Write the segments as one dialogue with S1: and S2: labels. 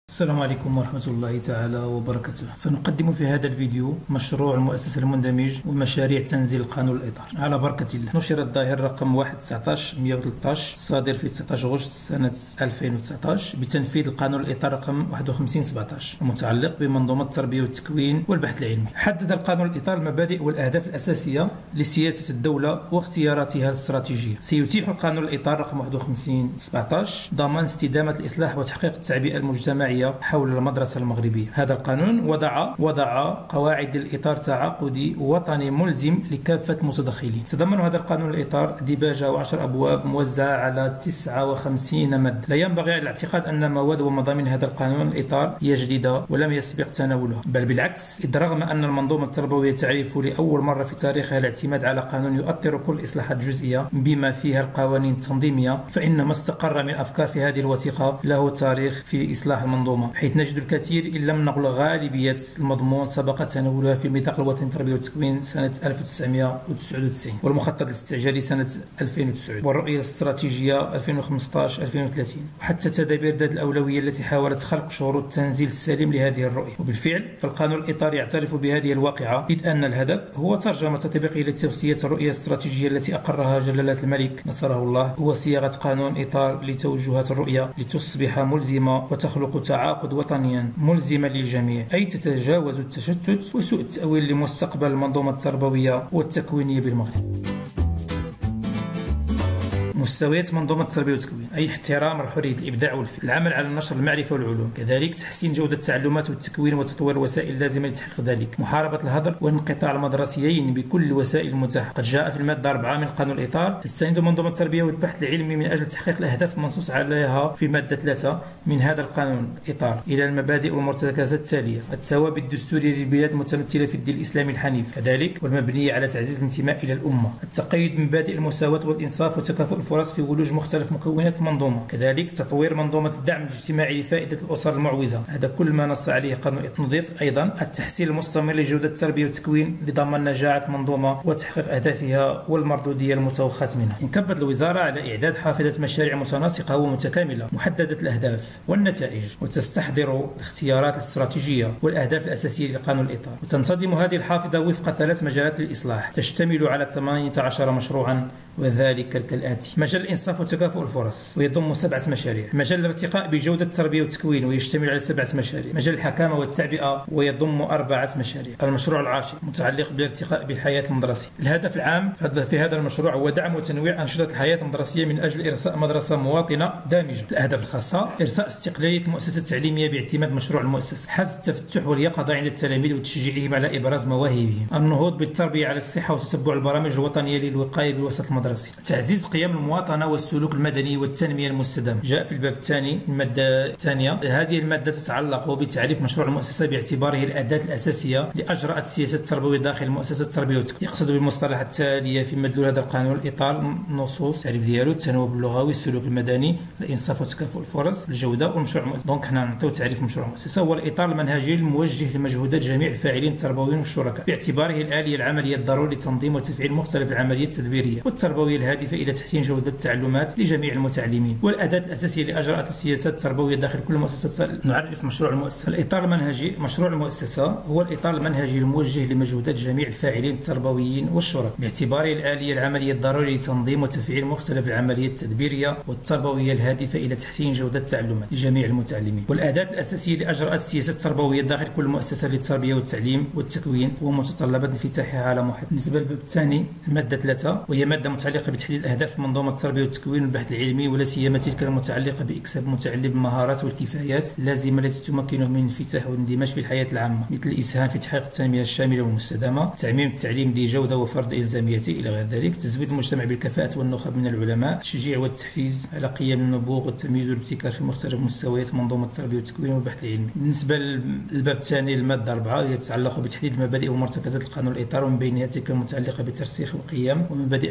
S1: السلام عليكم ورحمة الله تعالى وبركاته. سنقدم في هذا الفيديو مشروع المؤسسة المندمج ومشاريع تنزيل قانون الإطار على بركة الله. نشر الظاهر رقم 1/19/113 الصادر في 19 غشت سنة 2019 بتنفيذ القانون الإطار رقم 51/17 المتعلق بمنظومة التربية والتكوين والبحث العلمي. حدد القانون الإطار المبادئ والأهداف الأساسية لسياسة الدولة واختياراتها الاستراتيجية. سيتيح القانون الإطار رقم 51/17 ضمان استدامة الإصلاح وتحقيق التعبئة المجتمعية حول المدرسة المغربية. هذا القانون وضع قواعد الإطار تعاقدي وطني ملزم لكافة المتدخلين. تضمن هذا القانون الإطار ديباجة و10 أبواب موزعة على 59 مادة. لا ينبغي على الاعتقاد أن مواد ومضامين هذا القانون الإطار هي جديدة ولم يسبق تناولها، بل بالعكس، إذ رغم أن المنظومة التربوية تعرف لأول مرة في تاريخها الاعتماد على قانون يؤطر كل الإصلاحات الجزئية بما فيها القوانين التنظيمية، فإن ما استقر من أفكار في هذه الوثيقة له تاريخ في إصلاح المنظومة، حيث نجد الكثير إن لم نقل غالبية المضمون سبق تناولها في الميثاق الوطني للتربية والتكوين سنة 1999 والمخطط الاستعجالي سنة 2009 والرؤية الاستراتيجية 2015-2030 وحتى تدابير ذات الأولوية التي حاولت خلق شروط التنزيل السليم لهذه الرؤية. وبالفعل فالقانون الإطار يعترف بهذه الواقعة، إذ أن الهدف هو ترجمة تطبيقية لتوصية الرؤية الاستراتيجية التي أقرها جلالة الملك نصره الله، وصياغة قانون إطار لتوجهات الرؤية لتصبح ملزمة وتخلق تعاقد وطنيا ملزما للجميع، أي تتجاوز التشتت وسوء التأويل لمستقبل المنظومة التربوية والتكوينية بالمغرب. مستويات منظومة التربية والتكوين، أي احترام حرية الإبداع والفكر، العمل على نشر المعرفة والعلوم، كذلك تحسين جودة التعلمات والتكوين وتطوير الوسائل اللازمة لتحقيق ذلك، محاربة الهدر والانقطاع المدرسيين بكل الوسائل المتاحة. قد جاء في المادة 4 من قانون الإطار تستند منظومة التربية والبحث العلمي من أجل تحقيق الأهداف المنصوص عليها في مادة 3 من هذا القانون الإطار إلى المبادئ والمرتكزات التالية: الثوابت الدستورية للبلاد المتمثلة في الدين الإسلامي الحنيف، كذلك والمبنية على تعزيز الانتماء إلى الأمة، التقيد بمبادئ المساواة والإنصاف وتكافؤ الفرص في ولوج مختلف مكونات المنظومة، كذلك تطوير منظومة الدعم الاجتماعي لفائدة الأسر المعوزة. هذا كل ما نص عليه قانون الإطار. نضيف أيضا التحسين المستمر لجودة التربية والتكوين لضمان نجاعة المنظومة وتحقيق أهدافها والمردودية المتوخاة منها. انكبت الوزارة على إعداد حافظة مشاريع متناسقة ومتكاملة محددة الأهداف والنتائج، وتستحضر الاختيارات الاستراتيجية والأهداف الأساسية لقانون الإطار. وتنتظم هذه الحافظة وفق 3 مجالات للإصلاح تشتمل على 18 مشروعا، وذلك كالآتي: مجال الإنصاف وتكافؤ الفرص ويضم 7 مشاريع، مجال الارتقاء بجودة التربية والتكوين ويشتمل على 7 مشاريع، مجال الحكامة والتعبئة ويضم 4 مشاريع، المشروع العاشر متعلق بالارتقاء بالحياة المدرسية. الهدف العام في هذا المشروع هو دعم وتنويع أنشطة الحياة المدرسية من أجل إرساء مدرسة مواطنة دامجة. الأهداف الخاصة: إرساء استقلالية المؤسسة التعليمية باعتماد مشروع المؤسسة، حفز التفتح واليقظة عند التلاميذ وتشجيعهم على إبراز مواهبهم، النهوض بالتربية على الصحة وتتبع البرامج الوطنية للوقاية بالوسط المدرسي، تعزيز قيم المواطنة والسلوك المدني والتنمية المستدامة. جاء في الباب الثاني المادة الثانية. هذه المادة تتعلق بتعريف مشروع المؤسسة باعتباره الأداة الأساسية لأجراء السياسة التربوية داخل المؤسسة التربوية والتكوين. يقصد بالمصطلحات التالية في مدلول هذا القانون الإطار: نصوص تعريف ديالو، التنوع اللغوي، السلوك المدني، الإنصاف وتكافؤ الفرص، الجودة، والمشروع المؤسسة. دونك حنا نعطيو تعريف مشروع المؤسسة: هو الإطار المنهجي الموجه لمجهودات جميع الفاعلين التربويين والشركاء باعتباره الآلية العملية الضرورية لتنظيم وتفعيل مختلف العمليات التدبيرية والتربوية الهادفة إلى تحسين جودة التعلمات لجميع المتعلمين، والأداة الأساسية لإجراء السياسات التربوية داخل كل مؤسسة. نعرف مشروع المؤسسة. الإطار المنهجي: مشروع المؤسسة هو الإطار المنهجي الموجه لمجهودات جميع الفاعلين التربويين والشركاء باعتباره الآلية العملية الضرورية لتنظيم وتفعيل مختلف العمليات التدبيرية والتربوية الهادفة إلى تحسين جودة التعلمات لجميع المتعلمين، والأداة الأساسية لإجراء السياسات التربوية داخل كل مؤسسة للتربية والتعليم والتكوين ومتطلبات انفتاحها على محيط. بالنسبة للباب الثاني المادة 3، وهي مادة متعلقة بتحديد أهداف منظومة التربية والتكوين والبحث العلمي، ولا سيما تلك المتعلقة بإكساب المتعلم بالمهارات والكفايات اللازمة التي تمكنه من الانفتاح والاندماج في الحياة العامة، مثل الإسهام في تحقيق التنمية الشاملة والمستدامة، تعميم التعليم ذي جودة وفرض إلزاميته إلى غير ذلك، تزويد المجتمع بالكفاءة والنخب من العلماء، التشجيع والتحفيز على قيم النبوغ والتمييز والابتكار في مختلف مستويات منظومة التربية والتكوين والبحث العلمي. بالنسبة للباب الثاني المادة 4، هي تتعلق بتحديد المبادئ ومرتكزات القانون الإطار، ومن بينها تلك المتعلقة بترسيخ القيم ومبادئ حقوق الإنسان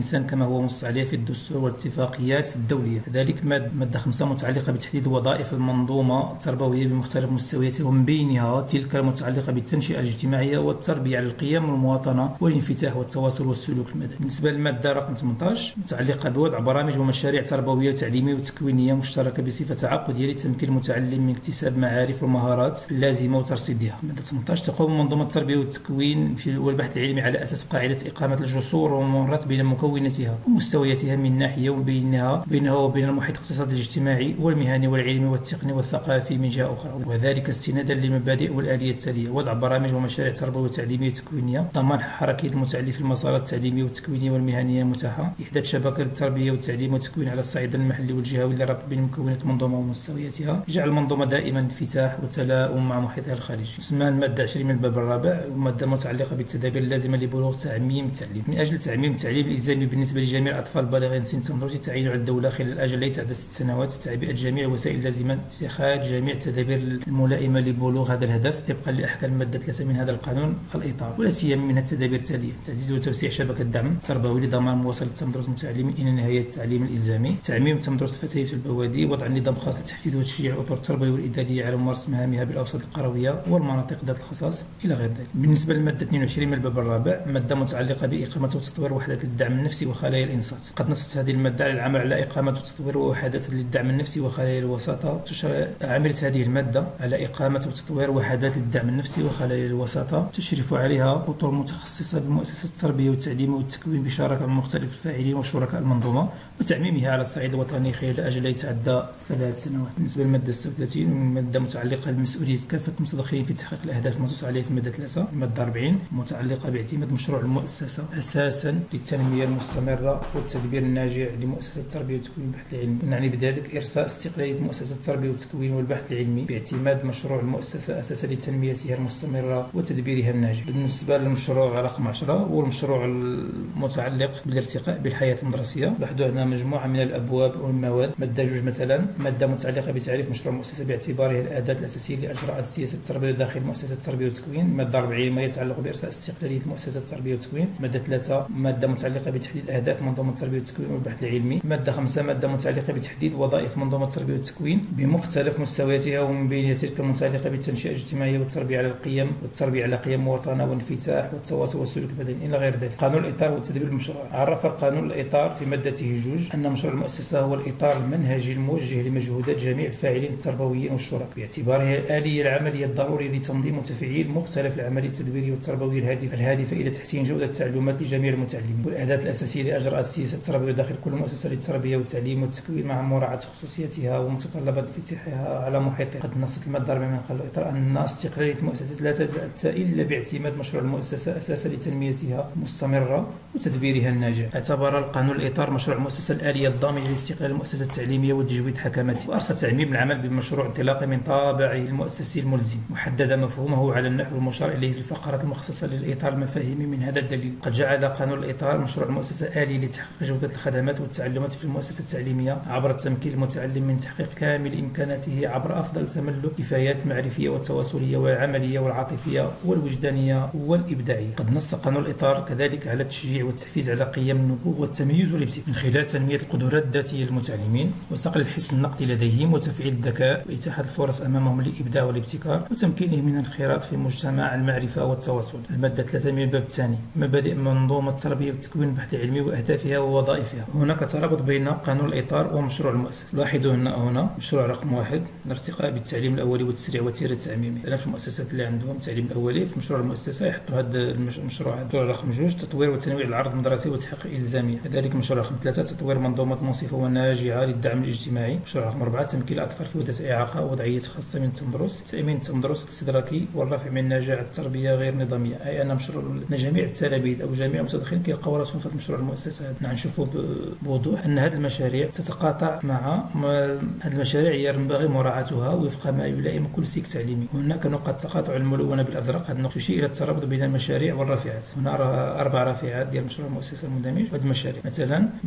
S1: الإنسان كما هو منص عليه في الدستور والاتفاقيات الدولية. كذلك مادة 5 متعلقة بتحديد وظائف المنظومة التربوية بمختلف مستوياتها، ومن بينها تلك المتعلقة بالتنشئة الاجتماعية والتربية على القيم والمواطنة والانفتاح والتواصل والسلوك المدني. بالنسبة للمادة رقم 18 متعلقة بوضع برامج ومشاريع تربوية وتعليمية وتكوينية مشتركة بصفة تعاقدية لتمكين المتعلم من اكتساب معارف والمهارات اللازمة وترصيدها. مادة 18 تقوم منظومة التربية والتكوين والبحث العلمي على أساس قاعدة إقامة الجسور والممرات بين مكوناتها ومستوياتها من ناحية، وبينها وبين المحيط الاقتصادي الاجتماعي والمهني والعلمي والتقني والثقافي من جهة أخرى، وذلك استنادا للمبادئ والآلية التالية: وضع برامج ومشاريع تربوية وتعليمية وتكوينية، ضمان حركية المتعلم في المسارات التعليمية والتكوينية والمهنية المتاحة، إحداث شبكة للتربية والتعليم والتكوين على الصعيد المحلي والجهوي للربط بين مكونات المنظومة ومستوياتها، جعل المنظومة دائما انفتاح وتلاؤم مع محيطها الخارجي. اسمها المادة 20 من الباب الرابع، ومادة متعلقة بالتدابير اللازمة لبلوغ تعميم التعليم. من أجل تعميم التعليم الإلزامي بالنسبة لجميع الأطفال البالغين سن التمرد تعين على الدولة خلال الأجل لا يتعدى 6 سنوات تعبئة جميع الوسائل اللازمة اتخاذ جميع التدابير الملائمة لبلوغ هذا الهدف طبقا لأحكام المادة 3 من هذا القانون الإطار، ولا سيما من التدابير التالية: تعزيز وتوسيع شبكة دعم تربوي لضمان مواصلة التمرد المتعلمين إلى نهاية التعليم الإلزامي، تعميم تمرد الفتيات في البوادي، وضع نظام خاص لتحفيز وتشجيع الأطر التربوية والإدارية على ممارسة مهامها بالأوساط القروية والمناطق ذات الخصاص إلى غير ذلك. بالنسبة للمادة 22 من الباب الرابع، مادة متعلقة بإقامة وتطوير وحدات الدعم النفسي وخلايا الإنصات. قد نصت هذه المادة على العمل على إقامة وتطوير وحدات للدعم النفسي وخلايا الوساطة. عملت هذه المادة على إقامة وتطوير وحدات للدعم النفسي وخلايا الوساطة تشرف عليها أطر متخصصة بمؤسسة التربية والتعليم والتكوين بشراكة مع مختلف الفاعلين وشركاء المنظومة، وتعميمها على الصعيد الوطني خلال أجل لا يتعدى 3 سنوات. بالنسبة للمادة 36 مادة متعلقة بمسؤولية كافة المتدخلين في تحقيق الأهداف المنصوص عليه في المادة 3. المادة 40 متعلقة باعتماد مشروع المؤسسة أساسا للتنمية المستمرة والتدبير الناجع لمؤسسة التربية والتكوين والبحث العلمي، نعني بذلك إرساء استقلالية مؤسسة التربية والتكوين والبحث العلمي باعتماد مشروع المؤسسة أساسا لتنميتها المستمرة وتدبيرها الناجع. بالنسبة للمشروع رقم 10 هو المشروع المتعلق بالارتقاء بالحياة المدرسية، لاحظوا هنا مجموعة من الأبواب والمواد. مادة 2 مثلا مادة متعلقة بتعريف مشروع المؤسسة باعتباره الأداة الأساسية لإجراء السياسة التربوية داخل مؤسسة التربية والتكوين. مادة 40 ما يتعلق بإرساء استقلالية مؤسسة التربية والتكوين. مادة 3 مادة متعلقة بتحديد أهداف منظومة التربية والتكوين والبحث العلمي. مادة 5 مادة متعلقة بتحديد وظائف منظومة التربية والتكوين بمختلف مستوياتها، ومن بين تلك المتعلقة بالتنشئة الاجتماعية والتربية على القيم والتربية على قيم المواطنة والانفتاح والتواصل والسلوك المدني إلى غير ذلك. قانون الإطار والتدبير المشروع. عرف القانون الإطار في مادته 2 أن مشروع المؤسسة هو الإطار المنهجي الموجه لمجهودات جميع الفاعلين التربويين والشركاء باعتباره الآلية العملية الضرورية لتنظيم وتفعيل مختلف العمليات التدبيرية والتربوية الهادفة إلى تحسين جودة التعلمات لجميع المتعلمين، والأداة الأساسية لإجراء السياسة التربوية داخل كل مؤسسة للتربية والتعليم والتكوين مع مراعاة خصوصياتها ومتطلبات انفتاحها على محيطها. قد نصت المادة 4 من قانون الإطار أن استقلالية المؤسسة لا تتأتى إلا باعتماد مشروع المؤسسة أساسا لتنميتها المستمرة وتدبيرها الناجع. اعتبر القانون الإطار مشروع المؤسسة الآلية الضامنة لاستقلال المؤسسة التعليمية وتجويد حكماتها، وأرسى تعميم العمل بمشروع انطلاقي من طابعه المؤسسي الملزم، وحدد مفهومه على النحو المشار إليه في الفقرات المخصصة للإطار المفاهيمي. من هذا الدليل قد جعل قانون الإطار مشروع المؤسسة آلي لتحقيق جودة الخدمات والتعلمات في المؤسسة التعليمية عبر تمكين المتعلم من تحقيق كامل إمكاناته عبر أفضل تملك كفايات معرفية والتواصلية والعملية والعاطفية والوجدانية والإبداعية. قد نص قانون الإطار كذلك على التشجيع والتحفيز على قيم النبوغ والتميز والابتكار من خلال تنمية القدرات الذاتية للمتعلمين وصقل الحس النقدي لديهم وتفعيل الذكاء وإتاحة الفرص أمامهم للإبداع والابتكار وتمكينهم من الانخراط في مجتمع المعرفة والتواصل. المادة 3 من الباب الثاني مبادئ منظومة التربية والتكوين البحث العلمي وأهدافها ووظائفها. هناك ترابط بين قانون الإطار ومشروع المؤسسة. لاحظوا هنا مشروع رقم 1 الارتقاء بالتعليم الأولي والتسريع وتيرة التعميمي. مثلا في المؤسسات اللي عندهم التعليم الأولي في مشروع المؤسسة يحطوا هذا المشروع. رقم 2 تطوير وتنويع العرض المدرسي وتحقيق الإلزامية. كذلك مشروع رقم 3 تطوير منظومة منصفة وناجعة للدعم الاجتماعي. مشروع رقم 4 تمكين الأطفال في وحدة إعاقة ووضعية خاصة من التمدرس، تأمين التمدرس الاستدراكي والرفع من نجاح التربية غير نظامية. أي أن مشروع جميع التلاميذ أو جميع المتدخلين كيلقاو راسهم في مشروع المؤسسة. نشوفوا بوضوح أن هذه المشاريع تتقاطع مع هذه المشاريع ينبغي مراعاتها وفق ما يلائم كل سلك تعليمي. هناك نقاط تقاطع الملونة بالأزرق. هذه النقطة تشير إلى الترابط بين المشاريع والرافعات. هنا 4 رافعات ديال مشروع المؤسسة المندمج. وهذه المشاريع مثلا مشروع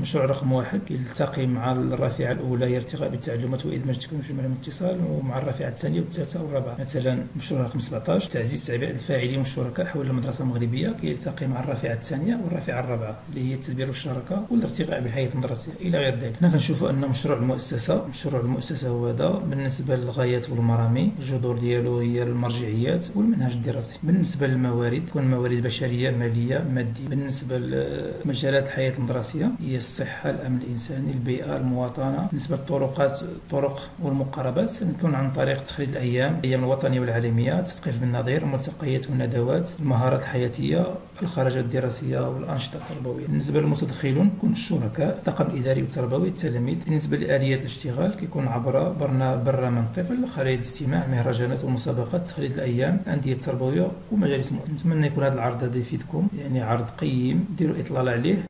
S1: رقم 1 يلتقي مع الرافعة الأولى هي ارتقاء بالتعلمات وإدماج التكنولوجيا مع الاتصال، ومع الرافعة الثانية والثالثة والرابعة. مثلا مشروع رقم 17 تعزيز تعبئة الفاعلين والشركاء حول المدرسة المغربية، كيلتقي مع الرافعة الثانية والرافعة الرابعة اللي هي التدبير والشراكة والارتقاء بالحياة المدرسية إلى غير ذلك. هنا كنشوفوا أن مشروع المؤسسة هو هذا بالنسبة للغايات والمرامي. الجذور ديالو هي المرجعيات والمنهج الدراسي. بالنسبة للموارد تكون موارد بشرية، مالية، مادية. بالنسبة لمجالات الحياة المدرسية هي الصحة، الأمن الإنساني، البيئة، المواطنة. بالنسبة للطرق والمقاربات تكون عن طريق تخليد الأيام الوطنية والعالمية، تثقيف بالنظير، الملتقيات والندوات، المهارات الحياتية، الخرجات الدراسية والأنشطة التربوية. بالنسبة للمتدخلون كون الشركاء، الطاقم الإداري والتربوي، التلاميذ. بالنسبة لآليات الاشتغال كيكون عبر برنامج طفل، خلايا الاستماع، مهرجانات والمسابقات، تخليد الأيام، أندية تربوية ومجالس. نتمنى يكون هذا العرض هذا يفيدكم، يعني عرض قيم، ديروا إطلال عليه.